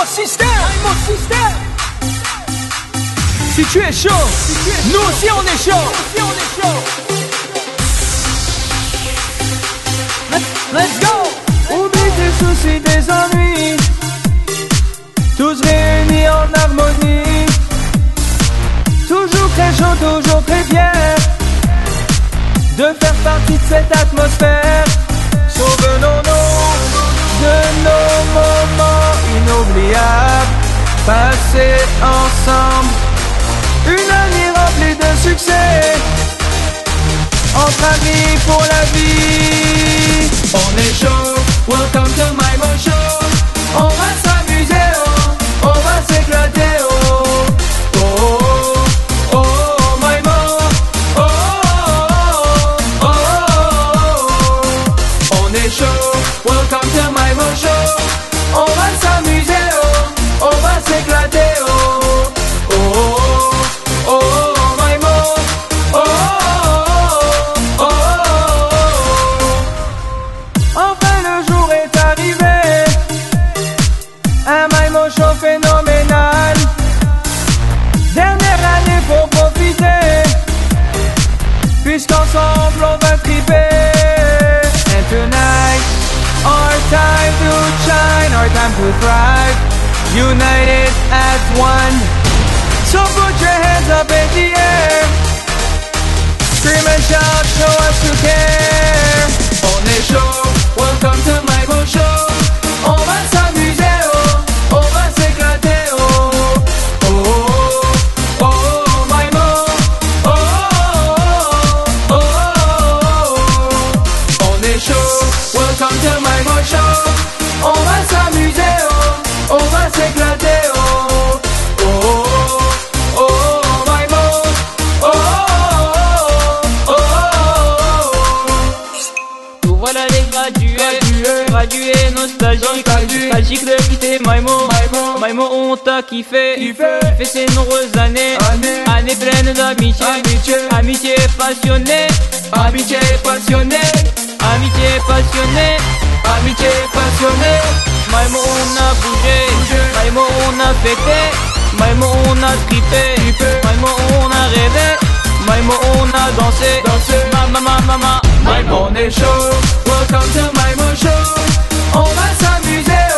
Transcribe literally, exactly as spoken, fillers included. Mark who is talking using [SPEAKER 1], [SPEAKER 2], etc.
[SPEAKER 1] Maïmo System. Maïmo System. Si tu es chaud, si tu es chaud, nous aussi on est chaud. Nous aussi on est chaud. Let's, let's go.
[SPEAKER 2] Oublie tes soucis, tes ennuis, tous réunis en harmonie. Toujours très chaud, toujours très fier de faire partie de cette atmosphère. Souvenons-nous de nos moments inoubliables passés ensemble. Une année remplie de succès, entre amis pour la vie. On est chaud, welcome to Maïmo Show. On va s'amuser, oh, on va s'éclater, oh. Oh, oh, oh, Maïmo. Oh, oh, oh, oh. On est chaud, welcome to Maïmo Show. On va s'amuser, oh, on va s'éclater, oh. Oh, oh, oh, Maïmo. Oh, oh, oh, oh. Enfin le jour est arrivé, un Maïmo Show phénoménal. Dernière année pour profiter, puisqu'ensemble on va triper. And tonight, our time to shine, our time to thrive, united as one. So put your hands up in the air, scream and shout, show us you care. On est chaud, welcome to Maïmo Show. On va s'amuser, oh, on va s'éclater, oh. Oh, oh, oh, Maïmo. Oh, oh, oh, oh. On est chaud, welcome to Maïmo Show. On va s'amuser, oh, on va s'éclater, oh. Oh, oh, oh, Maïmo. Oh, oh, oh, oh.
[SPEAKER 3] Nous voilà les gradués, gradués nostalgiques, nostalgiques de quitter Maïmo. Maïmo on t'a kiffé,
[SPEAKER 2] Kiffé.
[SPEAKER 3] kiffé ces nombreuses années,
[SPEAKER 2] Années.
[SPEAKER 3] années pleines d'amitié,
[SPEAKER 2] Amitié.
[SPEAKER 3] amitié passionnée,
[SPEAKER 2] Amitié passionnée,
[SPEAKER 3] amitié passionnée.
[SPEAKER 2] amitié passionnée.
[SPEAKER 3] Maïmo on a bougé,
[SPEAKER 2] Bougé.
[SPEAKER 3] Maïmo on a fêté, Maïmo on a trippé,
[SPEAKER 2] Trippé.
[SPEAKER 3] Maïmo on a rêvé, Maïmo on a dansé,
[SPEAKER 2] Dansé.
[SPEAKER 3] Mama mama mama, Maïmo.
[SPEAKER 2] On est chaud, welcome to Maïmo Show. On va s'amuser,